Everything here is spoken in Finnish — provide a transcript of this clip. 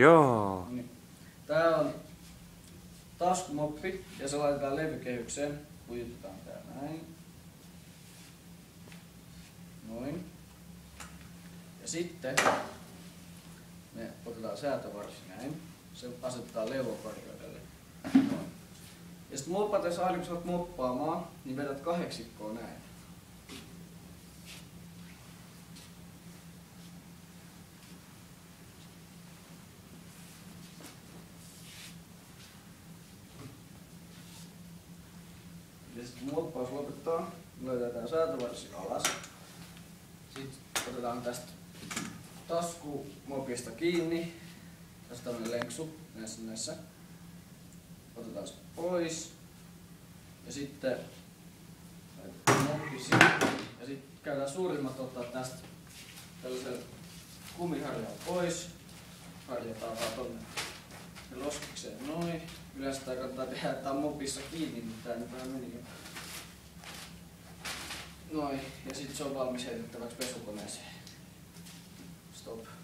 Joo. Niin. Tää on taskumoppi ja se laitetaan levykehykseen. Pujutetaan tää näin. Noin. Ja sitten me otetaan säätövarsi näin. Se asetetaan levokorkeudelle. Noin. Ja sitten mopatessa aina kun sä oot moppaamaan, niin vedät kahdeksikkoon näin. Ja sitten kun moppaus lopettaa, löytetään säätövarsi alas. Sitten otetaan tästä taskumopista kiinni. Tästä on tämmönen lenksu näissä. Otetaan se pois. Ja sitten moppi siihen. Ja sitten käydään suurimmat ottaa tästä tällaisen kumiharjan pois. Harjataan vaan tonne roskikseen noin. Yleensä tää kannattaa tehdä, että tää on mopissa kiinni, mutta tää nyt vähän meni jo. Noin. Ja sitten se on valmis heitettäväksi pesukoneeseen. Stop.